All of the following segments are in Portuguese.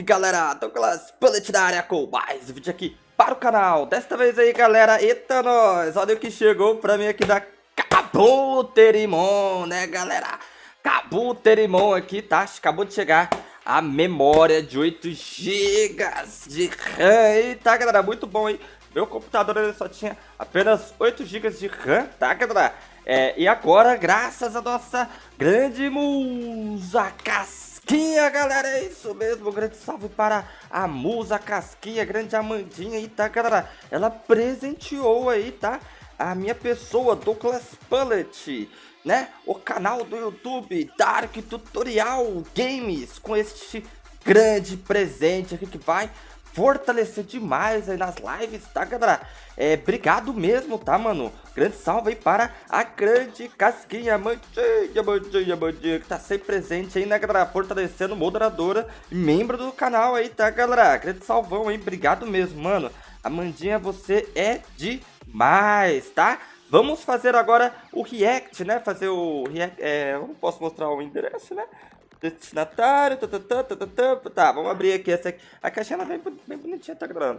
galera, Douglas Bullet na área com mais um vídeo aqui para o canal. Desta vez aí galera, eita nós, olha o que chegou pra mim aqui da Kabuterimon, né galera? Kabuterimon aqui, tá? Acabou de chegar a memória de 8 GB de RAM, tá galera? Muito bom, hein? Meu computador ele só tinha apenas 8 GB de RAM, tá galera? E agora, graças a nossa grande musa Casquinha, galera, é isso mesmo, um grande salve para a musa Casquinha, grande Amandinha aí, tá, galera? Ela presenteou aí, tá, a minha pessoa, Douglas Bullet, né, o canal do YouTube Dark Tutorial Games, com este grande presente aqui que vai fortalecer demais aí nas lives, tá, galera? Obrigado mesmo, tá, mano? Grande salve aí para a grande Casquinha, Mandinha, que tá sempre presente aí, né, galera? Fortalecendo, moderadora e membro do canal aí, tá, galera? Grande salvão aí, obrigado mesmo, mano. Amandinha, você é demais, tá? Vamos fazer agora o react, né? Fazer o react, eu não posso mostrar o endereço, né? Destinatário, tá, vamos abrir aqui essa aqui. A caixinha ela vem bem bonitinha, tá gravando.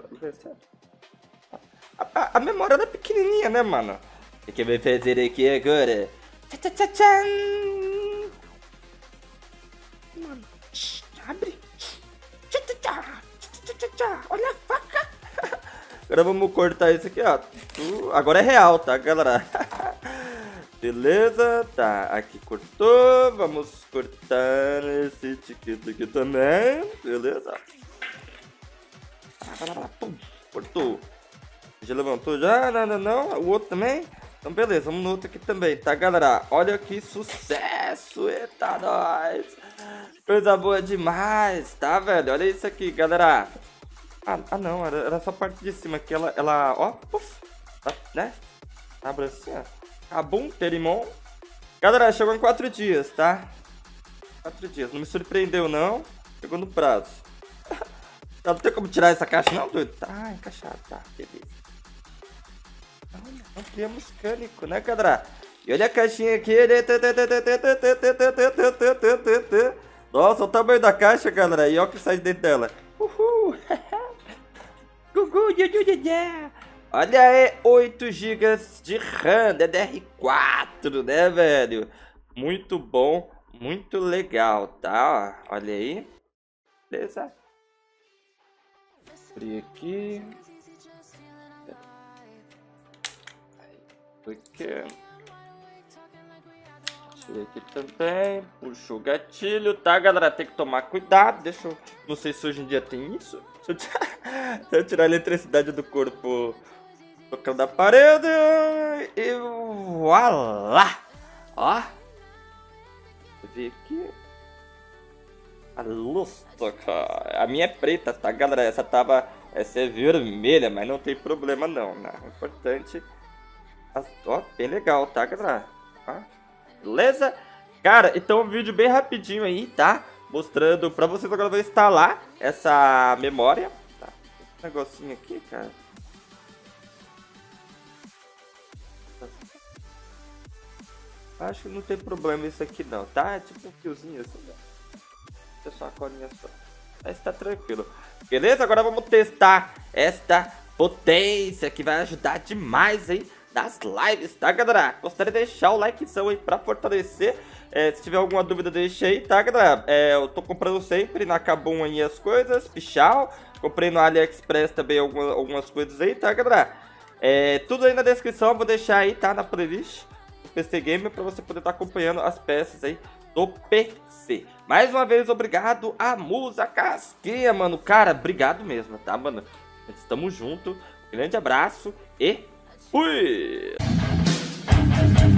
A memória ela é pequenininha, né, mano? O que vai fazer aqui agora? Mano, abre. Olha a faca. Agora vamos cortar isso aqui, ó. Agora é real, tá, galera? Beleza, tá, aqui cortou, vamos cortar esse etiqueta aqui também, beleza? Pum, cortou. Já levantou já? Não, o outro também? Então beleza, vamos no outro aqui também, tá, galera? Olha que sucesso, eita nós! Coisa boa demais, tá, velho? Olha isso aqui, galera. Ah não, era só a parte de cima que ela ó, puf, né? Abre assim, ó. Kabuterimon. Galera, chegou em 4 dias, tá? 4 dias. Não me surpreendeu, não. Chegou no prazo. Não tem como tirar essa caixa, não, doido? Tá encaixado, tá. Beleza. Não criamos cânico, né, galera? E olha a caixinha aqui. Nossa, o tamanho da caixa, galera. E olha o que sai dentro dela. Uhul. Gugu, olha aí, 8 GB de RAM, DDR4, né, velho? Muito bom, muito legal, tá? Olha aí. Beleza? Abrir aqui. Tirei aqui também. Puxa o gatilho, tá, galera? Tem que tomar cuidado. Deixa eu... Não sei se hoje em dia tem isso. Se eu tirar a eletricidade do corpo tocando a parede e voilá! Ó! Vou ver aqui. A luz toca. A minha é preta, tá, galera? Essa é vermelha, mas não tem problema não, né? O importante. Ó, bem legal, tá, galera? Ó, beleza? Cara, então um vídeo bem rapidinho aí, tá? Mostrando pra vocês agora, eu vou instalar essa memória. Tá, um negocinho aqui, cara. Acho que não tem problema isso aqui não, tá? É tipo um fiozinho assim, né? É só uma colinha só. Mas tá tranquilo. Beleza? Agora vamos testar esta potência que vai ajudar demais aí nas lives, tá, galera? Gostaria de deixar o likezão aí pra fortalecer. Se tiver alguma dúvida, deixa aí, tá, galera? Eu tô comprando sempre na Kabum aí as coisas, pichal. Comprei no AliExpress também algumas coisas aí, tá, galera? Tudo aí na descrição, eu vou deixar aí, tá, na playlist do PC Gamer, pra você poder estar acompanhando as peças aí do PC. Mais uma vez, obrigado a musa Casquinha, mano. Cara, obrigado mesmo, tá, mano? Estamos juntos. Grande abraço e fui!